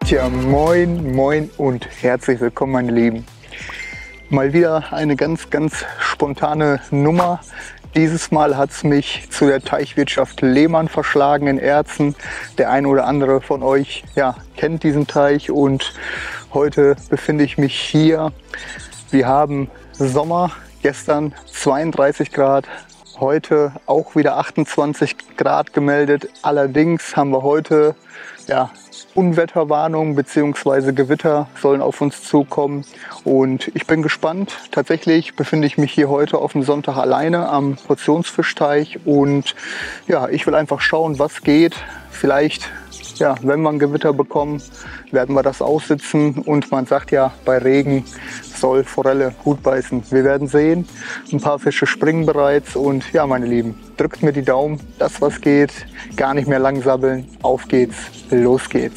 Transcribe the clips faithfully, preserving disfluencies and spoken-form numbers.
Tja, moin, moin und herzlich willkommen, meine Lieben. Mal wieder eine ganz, ganz spontane Nummer. Dieses Mal hat es mich zu der Teichwirtschaft Lehmann verschlagen in Erzen. Der eine oder andere von euch ja, kennt diesen Teich und heute befinde ich mich hier. Wir haben Sommer, gestern zweiunddreißig Grad, heute auch wieder achtundzwanzig Grad gemeldet. Allerdings haben wir heute ja, Unwetterwarnung bzw. Gewitter sollen auf uns zukommen und ich bin gespannt. Tatsächlich befinde ich mich hier heute auf dem Sonntag alleine am Portionsfischteich und ja, ich will einfach schauen, was geht. Vielleicht, ja, wenn wir ein Gewitter bekommen, werden wir das aussitzen und man sagt ja, bei Regen soll Forelle gut beißen. Wir werden sehen. Ein paar Fische springen bereits und ja, meine Lieben, drückt mir die Daumen, das was geht, gar nicht mehr lang sabbeln. Auf geht's, los geht's.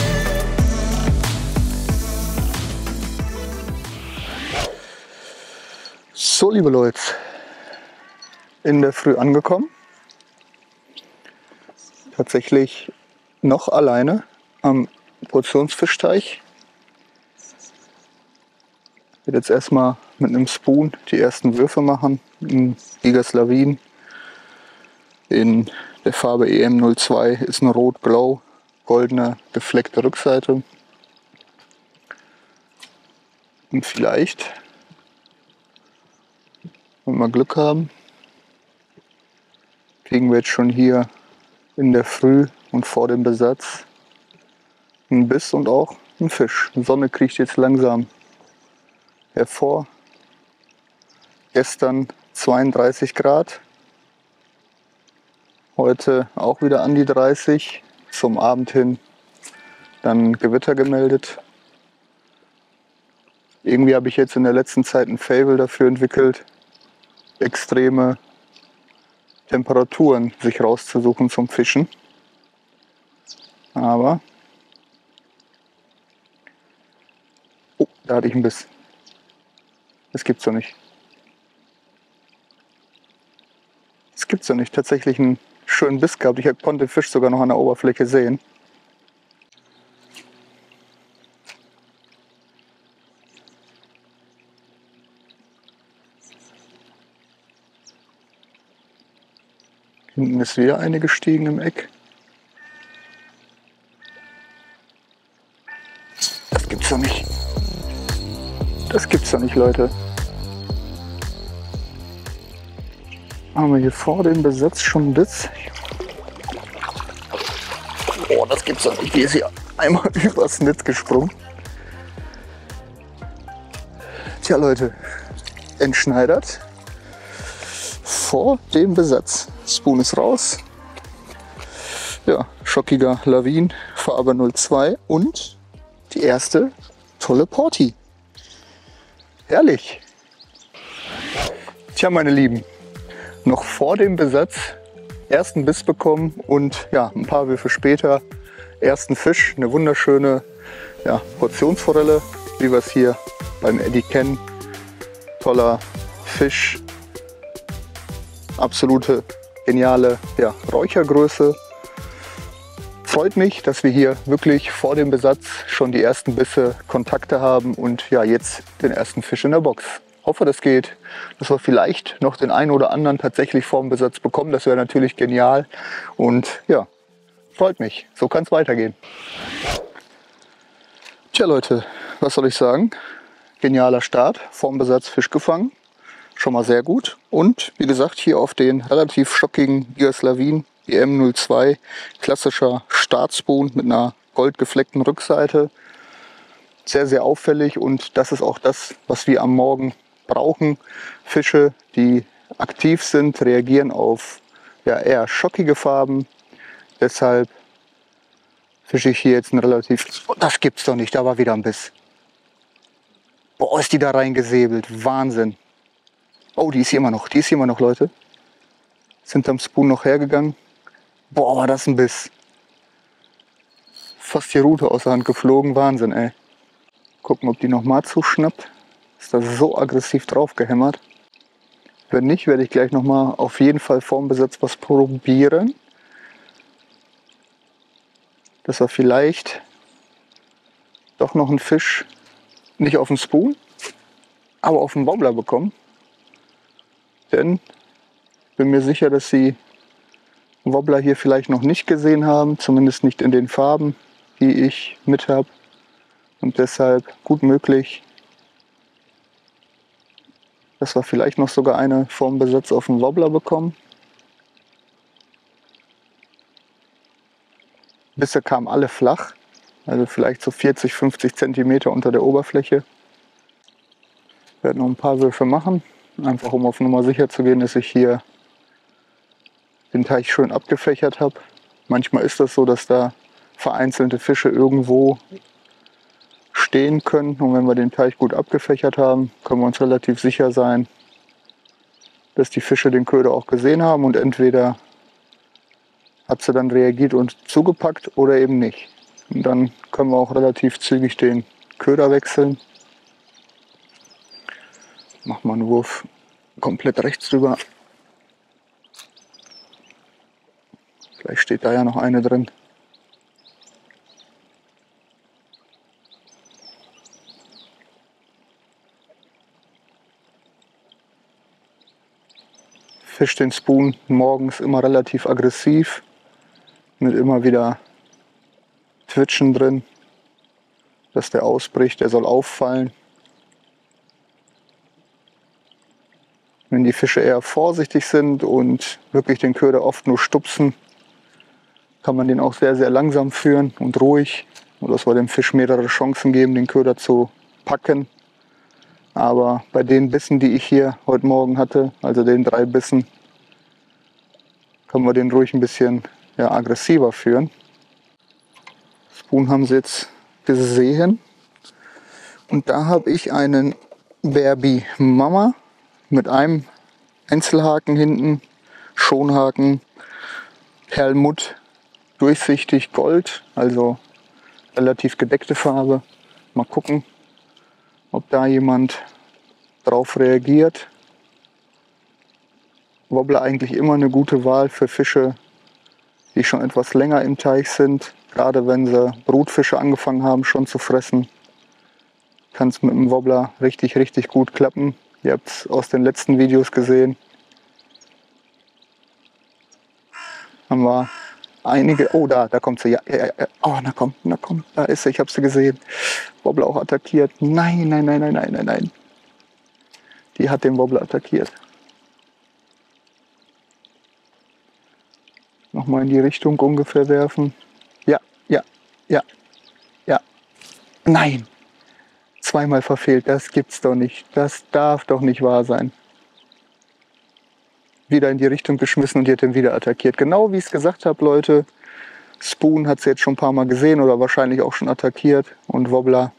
So, liebe Leute, in der Früh angekommen. Tatsächlich noch alleine am Portionsfischteich. Ich werde jetzt erstmal mit einem Spoon die ersten Würfe machen. Ein Giga Slavin in der Farbe E M null zwei, ist ein rot-blau, goldene gefleckte Rückseite. Und vielleicht, wenn wir Glück haben, kriegen wir jetzt schon hier in der Früh und vor dem Besatz einen Biss und auch einen Fisch. Die Sonne kriecht jetzt langsam hervor. Gestern zweiunddreißig Grad, heute auch wieder an die dreißig, zum Abend hin dann Gewitter gemeldet. Irgendwie habe ich jetzt in der letzten Zeit ein Faible dafür entwickelt, extreme Temperaturen sich rauszusuchen zum Fischen. Aber oh, da hatte ich einen Biss. Das gibt's doch nicht. Das gibt's doch nicht. Tatsächlich einen schönen Biss gehabt. Ich konnte den Fisch sogar noch an der Oberfläche sehen. Hinten ist wieder eine gestiegen im Eck. Das gibt's doch nicht. Das gibt's doch nicht, Leute. Haben wir hier vor dem Besatz schon einen Biss? Oh, das gibt's doch nicht. Die ist hier einmal übers Netz gesprungen. Tja, Leute, entschneidert vor dem Besatz. Spoon ist raus. Ja, schockiger Lavin, Farbe null zwei und die erste tolle Porti. Herrlich. Tja, meine Lieben, noch vor dem Besatz ersten Biss bekommen und ja, ein paar Würfe später ersten Fisch. Eine wunderschöne ja, Portionsforelle, wie wir es hier beim Eddy kennen. Toller Fisch, absolute geniale ja, Räuchergröße. Freut mich, dass wir hier wirklich vor dem Besatz schon die ersten Bisse, Kontakte haben und ja, jetzt den ersten Fisch in der Box. Hoffe, das geht, dass wir vielleicht noch den einen oder anderen tatsächlich vor dem Besatz bekommen. Das wäre natürlich genial und ja, freut mich. So kann es weitergehen. Tja, Leute, was soll ich sagen? Genialer Start, vor dem Besatz Fisch gefangen. Schon mal sehr gut. Und wie gesagt, hier auf den relativ schockigen Giga Slavin E M null zwei, klassischer Startspoon mit einer goldgefleckten Rückseite. Sehr, sehr auffällig und das ist auch das, was wir am Morgen brauchen. Fische, die aktiv sind, reagieren auf ja, eher schockige Farben. Deshalb fische ich hier jetzt ein relativ... Oh, das gibt's doch nicht, da war wieder ein Biss. Boah, ist die da reingesäbelt. Wahnsinn. Oh, die ist hier immer noch. Die ist hier immer noch, Leute. Sind am Spoon noch hergegangen. Boah, war das ein Biss. Fast die Rute aus der Hand geflogen. Wahnsinn, ey. Gucken, ob die nochmal zuschnappt. Ist da so aggressiv drauf gehämmert. Wenn nicht, werde ich gleich nochmal auf jeden Fall vorm Besatz was probieren. Dass wir vielleicht doch noch einen Fisch, nicht auf den Spoon, aber auf den Wobbler bekommen. Denn ich bin mir sicher, dass sie Wobbler hier vielleicht noch nicht gesehen haben, zumindest nicht in den Farben, die ich mit habe. Und deshalb gut möglich, dass wir vielleicht noch sogar eine vorm Besatz auf den Wobbler bekommen. Bisse kamen alle flach, also vielleicht so vierzig, fünfzig Zentimeter unter der Oberfläche. Ich werde noch ein paar Würfe machen, einfach um auf Nummer sicher zu gehen, dass ich hier den Teich schön abgefächert habe. Manchmal ist das so, dass da vereinzelte Fische irgendwo stehen können. Und wenn wir den Teich gut abgefächert haben, können wir uns relativ sicher sein, dass die Fische den Köder auch gesehen haben und entweder hat sie dann reagiert und zugepackt oder eben nicht. Und dann können wir auch relativ zügig den Köder wechseln. Mach mal einen Wurf komplett rechts drüber. Vielleicht steht da ja noch eine drin. Fisch den Spoon morgens immer relativ aggressiv, mit immer wieder Twitchen drin, dass der ausbricht, der soll auffallen. Wenn die Fische eher vorsichtig sind und wirklich den Köder oft nur stupsen, kann man den auch sehr, sehr langsam führen und ruhig, sodass wir dem Fisch mehrere Chancen geben, den Köder zu packen. Aber bei den Bissen, die ich hier heute Morgen hatte, also den drei Bissen, können wir den ruhig ein bisschen ja, aggressiver führen. Spoon haben sie jetzt gesehen. Und da habe ich einen Berbi Mama mit einem Einzelhaken hinten, Schonhaken, Perlmutt, durchsichtig Gold, also relativ gedeckte Farbe. Mal gucken, ob da jemand drauf reagiert. Wobbler eigentlich immer eine gute Wahl für Fische, die schon etwas länger im Teich sind. Gerade wenn sie Brutfische angefangen haben schon zu fressen, kann es mit dem Wobbler richtig, richtig gut klappen. Ihr habt es aus den letzten Videos gesehen. Haben wir einige... Oh, da, da kommt sie. Ja, ja, ja. Oh, na komm, na komm. Da ist sie, ich habe sie gesehen. Wobbler auch attackiert. Nein, nein, nein, nein, nein, nein, nein. Die hat den Wobbler attackiert. Nochmal in die Richtung ungefähr werfen. Ja, ja, ja, ja. Nein! Zweimal verfehlt, das gibt's doch nicht. Das darf doch nicht wahr sein. Wieder in die Richtung geschmissen und die hat ihn wieder attackiert. Genau wie ich es gesagt habe, Leute. Spoon hat sie jetzt schon ein paar Mal gesehen oder wahrscheinlich auch schon attackiert. Und Wobbler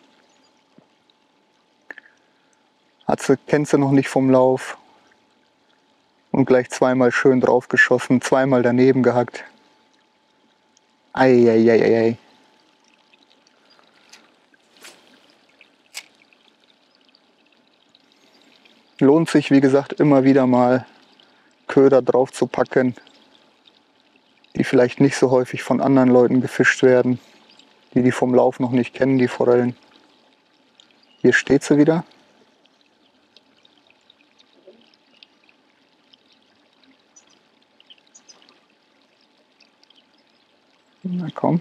hat sie, kennt sie noch nicht vom Lauf. Und gleich zweimal schön drauf geschossen, zweimal daneben gehackt. Eieieiei. Lohnt sich, wie gesagt, immer wieder mal Köder drauf zu packen, die vielleicht nicht so häufig von anderen Leuten gefischt werden, die die vom Lauf noch nicht kennen, die Forellen. Hier steht sie wieder. Na komm.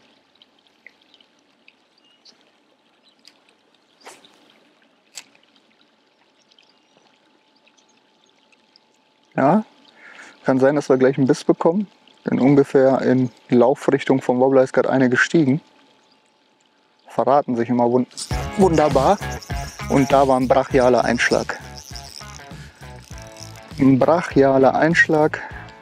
Ja, kann sein, dass wir gleich einen Biss bekommen, denn ungefähr in Laufrichtung vom Wobbler ist gerade eine gestiegen. Verraten sich immer wund wunderbar. Und da war ein brachialer Einschlag. Ein brachialer Einschlag.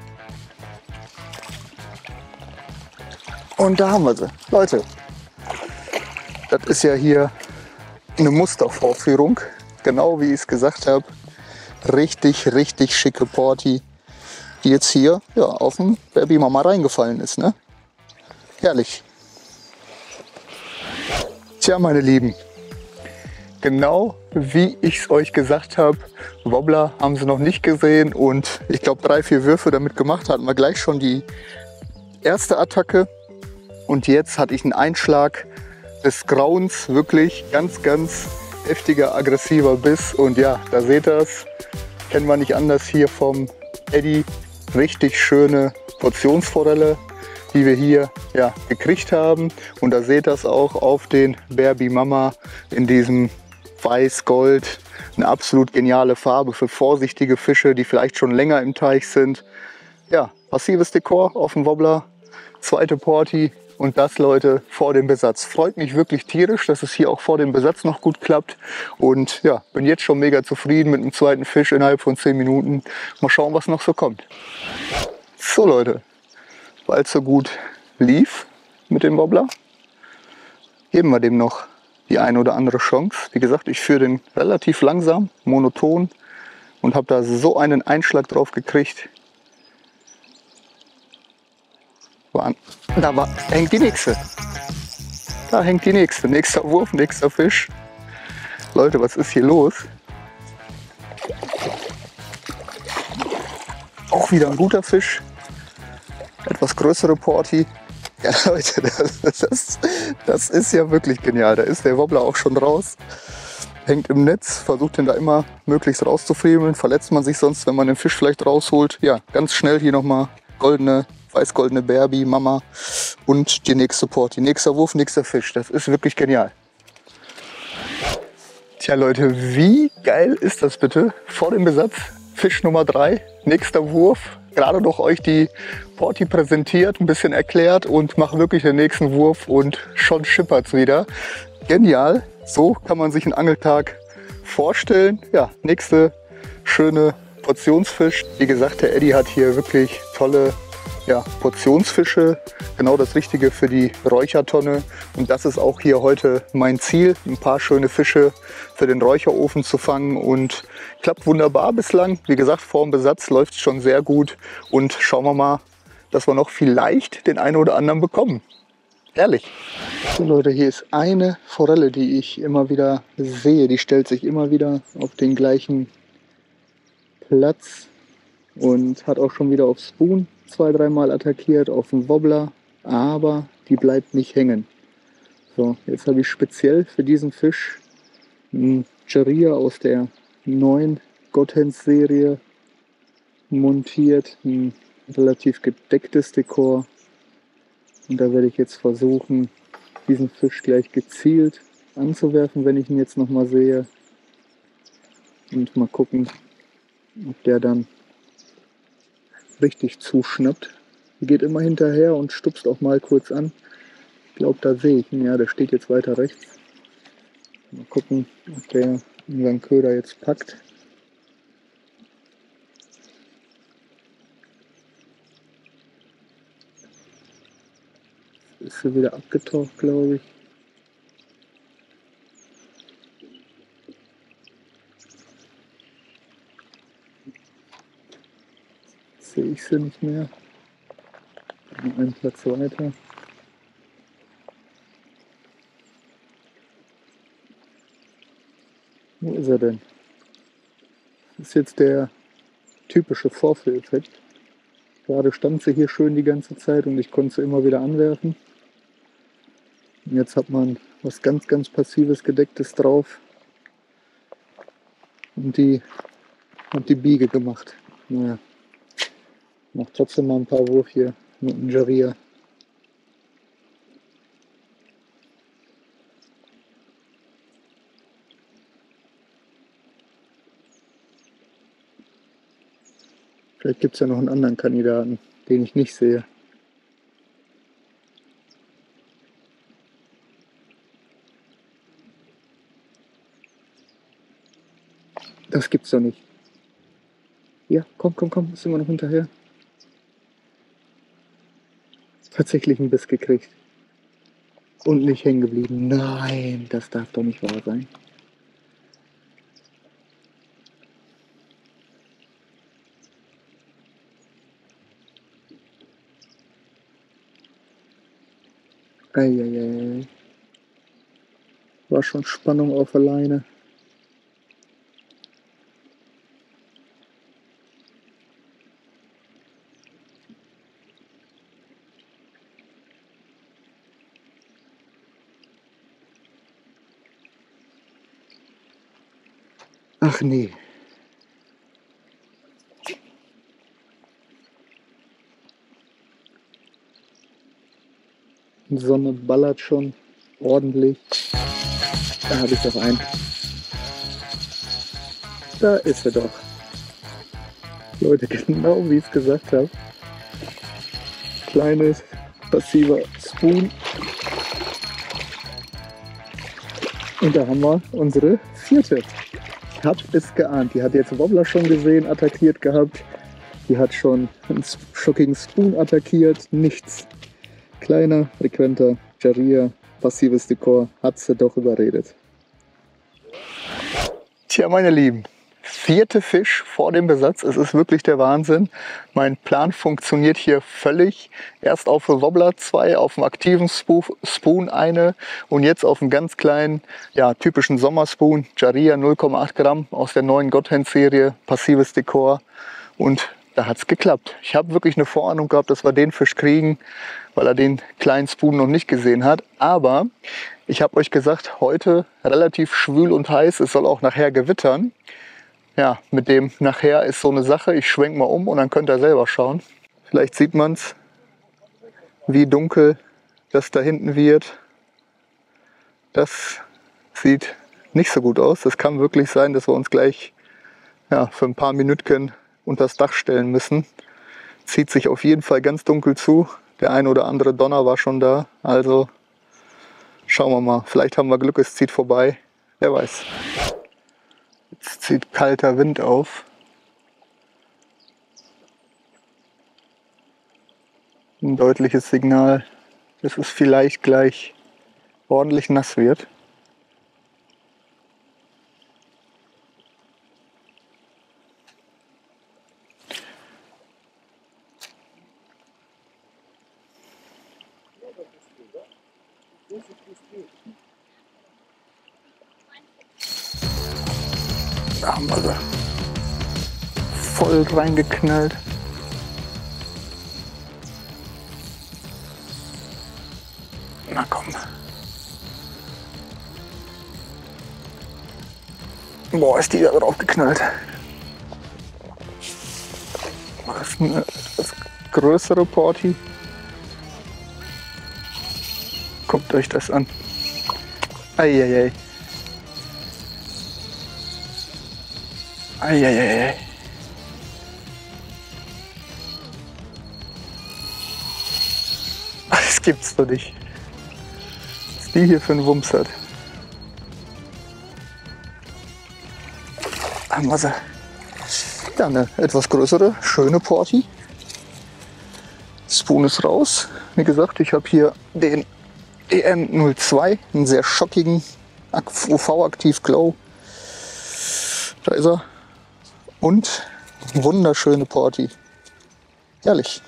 Und da haben wir sie. Leute, das ist ja hier eine Mustervorführung, genau wie ich es gesagt habe. Richtig, richtig schicke Porti, die jetzt hier ja, auf den Berbi Mama reingefallen ist. Ne? Herrlich. Tja, meine Lieben, genau wie ich es euch gesagt habe, Wobbler haben sie noch nicht gesehen und ich glaube drei, vier Würfe damit gemacht, hatten wir gleich schon die erste Attacke. Und jetzt hatte ich einen Einschlag des Grauens, wirklich ganz, ganz heftiger, aggressiver Biss. Und ja, da seht ihr es, kennen wir nicht anders hier vom Eddy. Richtig schöne Portionsforelle, die wir hier ja, gekriegt haben. Und da seht ihr es auch auf den Berbi Mama in diesem Weiß-Gold. Eine absolut geniale Farbe für vorsichtige Fische, die vielleicht schon länger im Teich sind. Ja, passives Dekor auf dem Wobbler, zweite Porti und das, Leute, vor dem Besatz. Freut mich wirklich tierisch, dass es hier auch vor dem Besatz noch gut klappt. Und ja, bin jetzt schon mega zufrieden mit dem zweiten Fisch innerhalb von zehn Minuten. Mal schauen, was noch so kommt. So, Leute, weil es so gut lief mit dem Wobbler, geben wir dem noch die eine oder andere Chance. Wie gesagt, ich führe den relativ langsam, monoton und habe da so einen Einschlag drauf gekriegt. Da war, hängt die nächste. Da hängt die nächste. Nächster Wurf, nächster Fisch. Leute, was ist hier los? Auch wieder ein guter Fisch. Etwas größere Porti. Ja, Leute, das, das, das ist ja wirklich genial. Da ist der Wobbler auch schon raus. Hängt im Netz, versucht den da immer möglichst rauszufriemeln. Verletzt man sich sonst, wenn man den Fisch vielleicht rausholt. Ja, ganz schnell hier nochmal goldene, weiß-goldene Berbi, Mama und die nächste Porti. Nächster Wurf, nächster Fisch. Das ist wirklich genial. Tja, Leute, wie geil ist das bitte? Vor dem Besatz, Fisch Nummer drei, nächster Wurf. Gerade noch euch die Porti präsentiert, ein bisschen erklärt und mache wirklich den nächsten Wurf und schon schippert's wieder. Genial, so kann man sich einen Angeltag vorstellen. Ja, nächste schöne Portionsfisch. Wie gesagt, der Eddy hat hier wirklich tolle ja, Portionsfische, genau das Richtige für die Räuchertonne. Und das ist auch hier heute mein Ziel, ein paar schöne Fische für den Räucherofen zu fangen. Und klappt wunderbar bislang. Wie gesagt, vor dem Besatz läuft es schon sehr gut. Und schauen wir mal, dass wir noch vielleicht den einen oder anderen bekommen. Ehrlich. So, Leute, hier ist eine Forelle, die ich immer wieder sehe. Die stellt sich immer wieder auf den gleichen Platz und hat auch schon wieder auf Spoon zwei, dreimal attackiert, auf den Wobbler, aber die bleibt nicht hängen. So, jetzt habe ich speziell für diesen Fisch einen Charia aus der neuen Godhands-Serie montiert, ein relativ gedecktes Dekor. Und da werde ich jetzt versuchen, diesen Fisch gleich gezielt anzuwerfen, wenn ich ihn jetzt nochmal sehe. Und mal gucken, ob der dann richtig zuschnappt. Die geht immer hinterher und stupst auch mal kurz an. Ich glaube, da sehe ich ihn. Ja, der steht jetzt weiter rechts. Mal gucken, ob der unseren Köder jetzt packt. Ist sie wieder abgetaucht, glaube ich. Jetzt sehe ich sie nicht mehr. Noch einen Platz weiter. Wo ist er denn? Das ist jetzt der typische Vorführeffekt. Gerade stand sie hier schön die ganze Zeit und ich konnte sie immer wieder anwerfen. Und jetzt hat man was ganz, ganz Passives, Gedecktes drauf. Und die hat die Biege gemacht. Naja, macht trotzdem mal ein paar Wurf hier mit dem Charia. Vielleicht gibt es ja noch einen anderen Kandidaten, den ich nicht sehe. Das gibt's doch nicht. Ja, komm, komm, komm, ist immer noch hinterher. Tatsächlich einen Biss gekriegt. Und nicht hängen geblieben. Nein, das darf doch nicht wahr sein. Eieiei. War schon Spannung auf der Leine. Ach nee. Die Sonne ballert schon ordentlich. Da habe ich doch einen. Da ist er doch. Leute, genau wie ich es gesagt habe. Kleines, passiver Spoon. Und da haben wir unsere vierte. Ich habe es geahnt. Die hat jetzt Wobbler schon gesehen, attackiert gehabt. Die hat schon einen schockigen Spoon attackiert. Nichts. Kleiner, frequenter Jaria, passives Dekor, hat sie doch überredet. Tja, meine Lieben, vierte Fisch vor dem Besatz. Es ist wirklich der Wahnsinn. Mein Plan funktioniert hier völlig. Erst auf dem Wobbler zwei, auf dem aktiven Spoon eine und jetzt auf einem ganz kleinen, ja, typischen Sommerspoon. Jaria null Komma acht Gramm aus der neuen Godhand-Serie, passives Dekor. Und da hat es geklappt. Ich habe wirklich eine Vorahnung gehabt, dass wir den Fisch kriegen, weil er den kleinen Spoon noch nicht gesehen hat. Aber ich habe euch gesagt, heute relativ schwül und heiß. Es soll auch nachher gewittern. Ja, mit dem nachher ist so eine Sache. Ich schwenke mal um und dann könnt ihr selber schauen. Vielleicht sieht man es, wie dunkel das da hinten wird. Das sieht nicht so gut aus. Es kann wirklich sein, dass wir uns gleich ja, für ein paar Minütchen unter das Dach stellen müssen. Zieht sich auf jeden Fall ganz dunkel zu. Der ein oder andere Donner war schon da. Also schauen wir mal. Vielleicht haben wir Glück, es zieht vorbei. Wer weiß. Jetzt zieht kalter Wind auf. Ein deutliches Signal, dass es vielleicht gleich ordentlich nass wird. Da haben wir sie voll reingeknallt. Na komm. Boah, ist die da drauf geknallt. Das ist eine etwas größere Porti. Guckt euch das an. Eieiei. Eieiei. Das gibt's doch nicht. Was die hier für einen Wumms hat. Haben wir sie. Ja, eine etwas größere, schöne Porti. Spoon ist raus. Wie gesagt, ich habe hier den E M null zwei, einen sehr schockigen U V-aktiv Glow. Da ist er. Und wunderschöne Porti. Herrlich.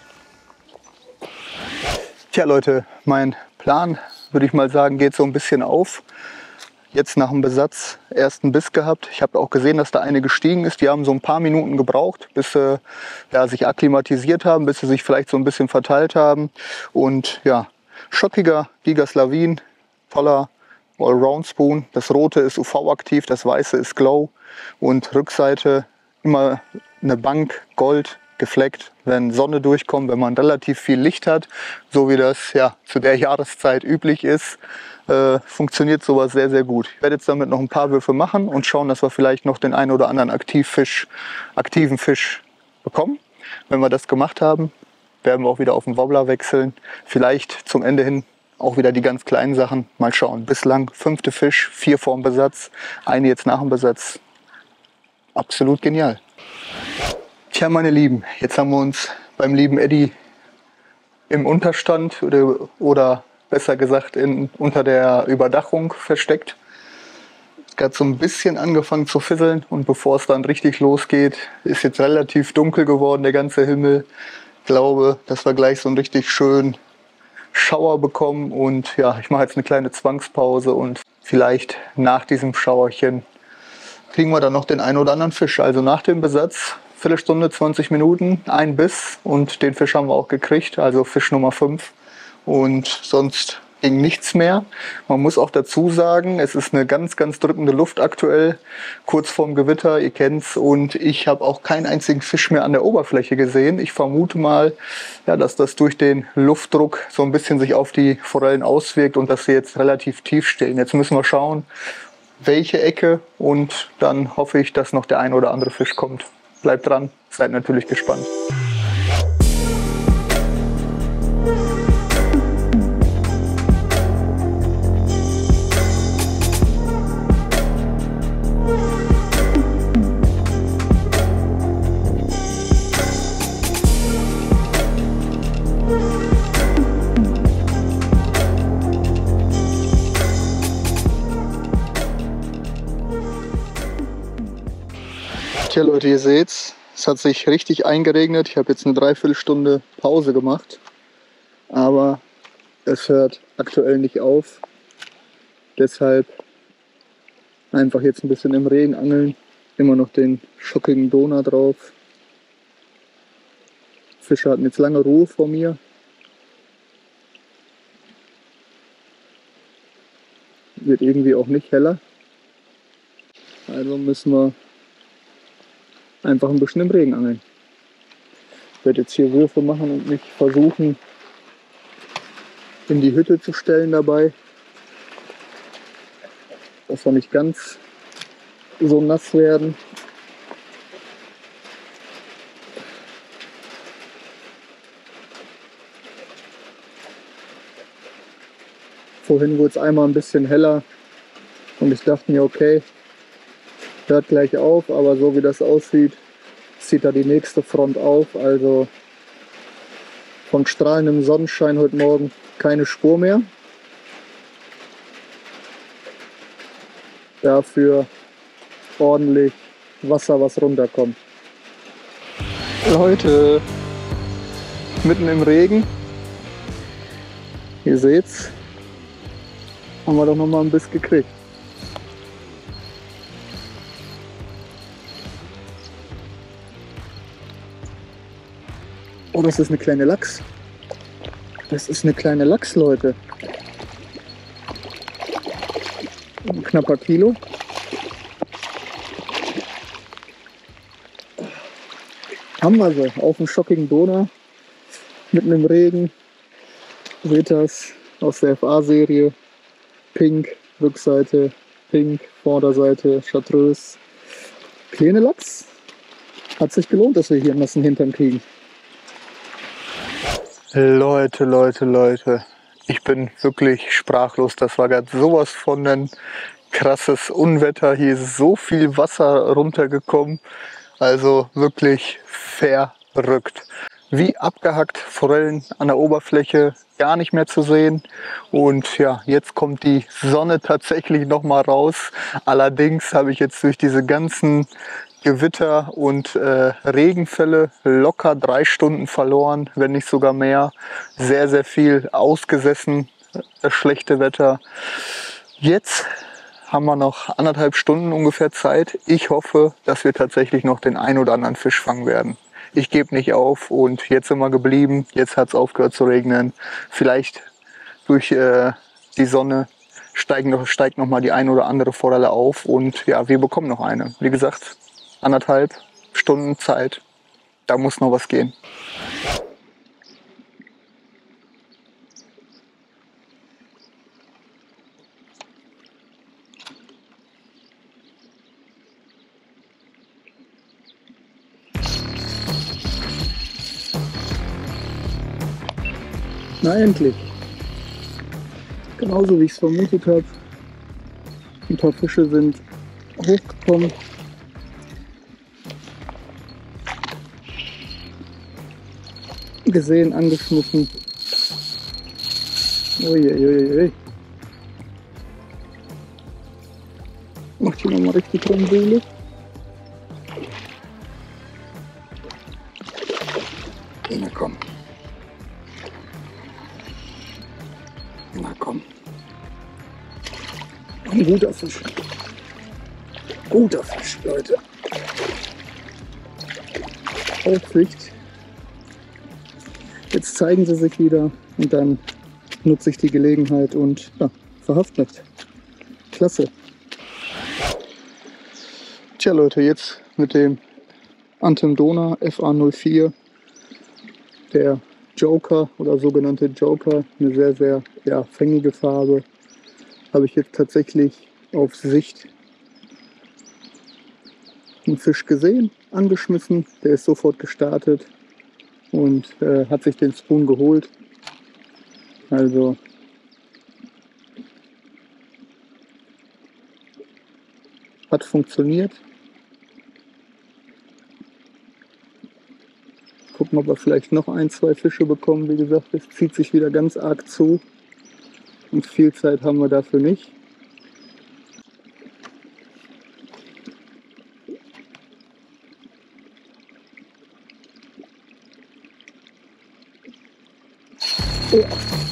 Tja Leute, mein Plan, würde ich mal sagen, geht so ein bisschen auf. Jetzt nach dem Besatz ersten Biss gehabt. Ich habe auch gesehen, dass da eine gestiegen ist. Die haben so ein paar Minuten gebraucht, bis sie ja, sich akklimatisiert haben, bis sie sich vielleicht so ein bisschen verteilt haben. Und ja, schockiger Gigaslavin, toller Allround Spoon. Das rote ist U V-aktiv, das weiße ist Glow. Und Rückseite immer eine Bank, Gold, gefleckt, wenn Sonne durchkommt, wenn man relativ viel Licht hat, so wie das ja zu der Jahreszeit üblich ist, äh, funktioniert sowas sehr, sehr gut. Ich werde jetzt damit noch ein paar Würfe machen und schauen, dass wir vielleicht noch den einen oder anderen Aktivfisch, aktiven Fisch bekommen. Wenn wir das gemacht haben, werden wir auch wieder auf den Wobbler wechseln. Vielleicht zum Ende hin auch wieder die ganz kleinen Sachen. Mal schauen. Bislang fünfte Fisch, vier vorm Besatz, eine jetzt nach dem Besatz. Absolut genial. Tja, meine Lieben, jetzt haben wir uns beim lieben Eddie im Unterstand oder, oder besser gesagt in, unter der Überdachung versteckt. Es hat so ein bisschen angefangen zu fisseln und bevor es dann richtig losgeht, ist jetzt relativ dunkel geworden, der ganze Himmel. Ich glaube, dass wir gleich so einen richtig schönen Schauer bekommen und ja, ich mache jetzt eine kleine Zwangspause und vielleicht nach diesem Schauerchen kriegen wir dann noch den einen oder anderen Fisch. Also nach dem Besatz, Viertelstunde, zwanzig Minuten, ein Biss und den Fisch haben wir auch gekriegt, also Fisch Nummer fünf. Und sonst ging nichts mehr. Man muss auch dazu sagen, es ist eine ganz, ganz drückende Luft aktuell, kurz vorm Gewitter, ihr kennt's. Und ich habe auch keinen einzigen Fisch mehr an der Oberfläche gesehen. Ich vermute mal, ja, dass das durch den Luftdruck so ein bisschen sich auf die Forellen auswirkt und dass sie jetzt relativ tief stehen. Jetzt müssen wir schauen, welche Ecke, und dann hoffe ich, dass noch der ein oder andere Fisch kommt. Bleibt dran, seid natürlich gespannt. Tja Leute, ihr seht's, es hat sich richtig eingeregnet. Ich habe jetzt eine Dreiviertelstunde Pause gemacht, aber es hört aktuell nicht auf. Deshalb einfach jetzt ein bisschen im Regen angeln. Immer noch den schockigen Donner drauf. Fische hatten jetzt lange Ruhe vor mir. Wird irgendwie auch nicht heller. Also müssen wir einfach ein bisschen im Regen angeln. Ich werde jetzt hier Würfe machen und mich versuchen in die Hütte zu stellen dabei, dass wir nicht ganz so nass werden. Vorhin wurde es einmal ein bisschen heller und ich dachte mir, okay, hört gleich auf, aber so wie das aussieht, zieht da die nächste Front auf. Also von strahlendem Sonnenschein heute Morgen keine Spur mehr. Dafür ordentlich Wasser, was runterkommt. Leute, mitten im Regen, ihr seht's, haben wir doch noch mal ein Biss gekriegt. Oh, das ist eine kleine Lachs. Das ist eine kleine Lachs, Leute. Ein knapper Kilo. Haben wir sie auf dem schockigen Donau. Mitten im Regen. Seht das aus der F A-Serie. Pink, Rückseite, pink, Vorderseite, chartreuse. Kleine Lachs. Hat sich gelohnt, dass wir hier einen nassen Hintern kriegen. Leute, Leute, Leute, ich bin wirklich sprachlos. Das war gerade sowas von ein krasses Unwetter. Hier ist so viel Wasser runtergekommen. Also wirklich verrückt. Wie abgehackt, Forellen an der Oberfläche gar nicht mehr zu sehen. Und ja, jetzt kommt die Sonne tatsächlich noch mal raus. Allerdings habe ich jetzt durch diese ganzen Gewitter und äh, Regenfälle locker drei Stunden verloren, wenn nicht sogar mehr. Sehr, sehr viel ausgesessen, das schlechte Wetter. Jetzt haben wir noch anderthalb Stunden ungefähr Zeit. Ich hoffe, dass wir tatsächlich noch den ein oder anderen Fisch fangen werden. Ich gebe nicht auf und jetzt sind wir geblieben. Jetzt hat es aufgehört zu regnen. Vielleicht durch äh, die Sonne steigt noch, steigt noch mal die ein oder andere Forelle auf und ja, wir bekommen noch eine. Wie gesagt, anderthalb Stunden Zeit, da muss noch was gehen. Na endlich! Genauso wie ich es vermutet habe. Ein paar Fische sind hochgekommen. Gesehen, angeschmissen. Uiuiui. Macht hier nochmal richtig Rumwühle. Na komm. Na komm. Ein guter Fisch. Guter Fisch, Leute. Aufsicht. Jetzt zeigen sie sich wieder und dann nutze ich die Gelegenheit und ja, verhafte das. Klasse. Tja Leute, jetzt mit dem Anthem-Dona F A null vier, der Joker oder sogenannte Joker, eine sehr, sehr ja, fängige Farbe, habe ich jetzt tatsächlich auf Sicht einen Fisch gesehen, angeschmissen, der ist sofort gestartet und äh, hat sich den Spoon geholt. Also hat funktioniert. Gucken, ob wir vielleicht noch ein, zwei Fische bekommen. Wie gesagt, es zieht sich wieder ganz arg zu und viel Zeit haben wir dafür nicht. Oh.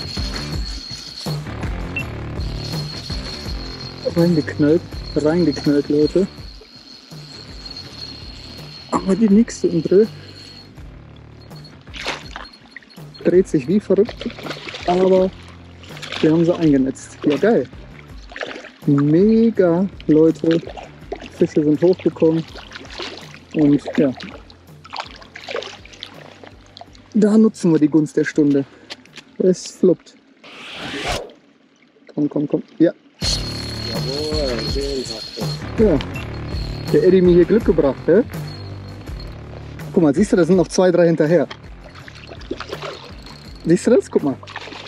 Reingeknallt, reingeknallt, Leute. Aber die nächste im Drill dreht sich wie verrückt, aber wir haben sie eingenetzt. Ja, geil. Mega, Leute. Fische sind hochgekommen und ja, da nutzen wir die Gunst der Stunde. Es fluppt. Komm, komm, komm. Ja. Jawohl, den sagt er. Ja. Der Eddie mir hier Glück gebracht, hä? Guck mal, siehst du, da sind noch zwei, drei hinterher. Siehst du das? Guck mal.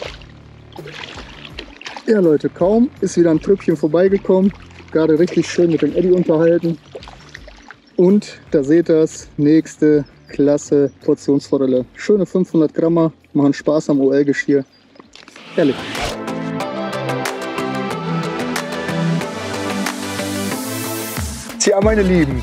Ja Leute, kaum ist wieder ein Trüppchen vorbeigekommen. Gerade richtig schön mit dem Eddie unterhalten. Und da seht ihr das, nächste klasse Portionsforelle. Schöne fünfhundert Grammer, machen Spaß am O L-Geschirr. Ehrlich. Tja, meine Lieben.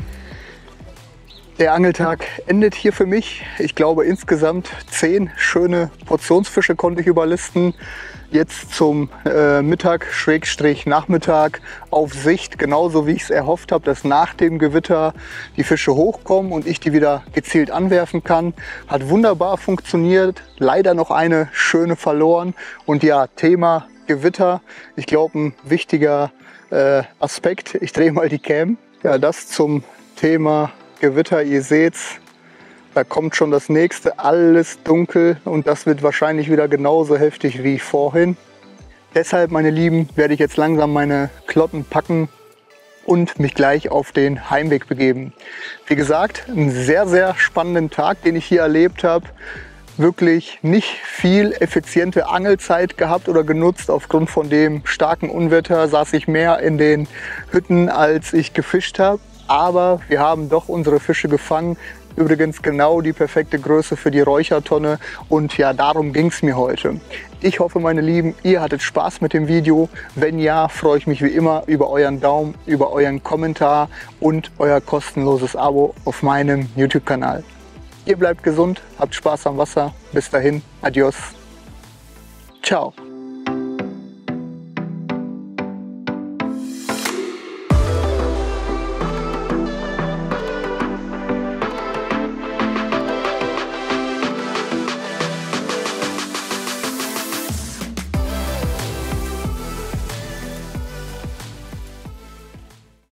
Der Angeltag endet hier für mich. Ich glaube, insgesamt zehn schöne Portionsfische konnte ich überlisten. Jetzt zum äh, Mittag, Schrägstrich Nachmittag auf Sicht, genauso wie ich es erhofft habe, dass nach dem Gewitter die Fische hochkommen und ich die wieder gezielt anwerfen kann. Hat wunderbar funktioniert, leider noch eine schöne verloren. Und ja, Thema Gewitter, ich glaube ein wichtiger äh, Aspekt. Ich drehe mal die Cam. Ja, das zum Thema Gewitter, ihr seht's, da kommt schon das nächste, alles dunkel und das wird wahrscheinlich wieder genauso heftig wie vorhin. Deshalb, meine Lieben, werde ich jetzt langsam meine Klotten packen und mich gleich auf den Heimweg begeben. Wie gesagt, einen sehr, sehr spannenden Tag, den ich hier erlebt habe. Wirklich nicht viel effiziente Angelzeit gehabt oder genutzt. Aufgrund von dem starken Unwetter saß ich mehr in den Hütten, als ich gefischt habe. Aber wir haben doch unsere Fische gefangen. Übrigens genau die perfekte Größe für die Räuchertonne. Und ja, darum ging es mir heute. Ich hoffe, meine Lieben, ihr hattet Spaß mit dem Video. Wenn ja, freue ich mich wie immer über euren Daumen, über euren Kommentar und euer kostenloses Abo auf meinem YouTube-Kanal. Ihr bleibt gesund, habt Spaß am Wasser. Bis dahin, adios. Ciao.